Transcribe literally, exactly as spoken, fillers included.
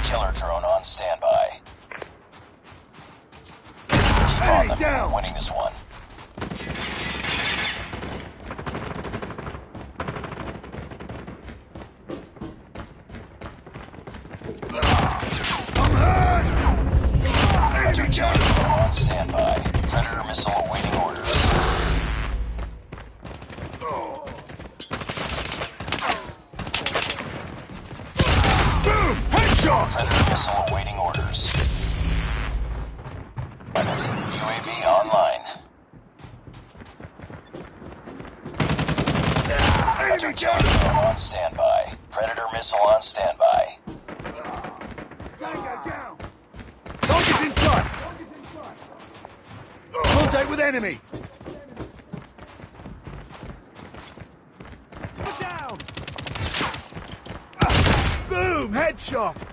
killer drone on standby. Keep on them. We're winning this one. Enemy killer drone on standby. Predator missile awaiting orders. Boom! Headshot! Predator missile awaiting orders. U A V online. Enemy killer drone on standby. Predator missile on standby. Target inside! Contact with enemy! Down! Boom! Headshot!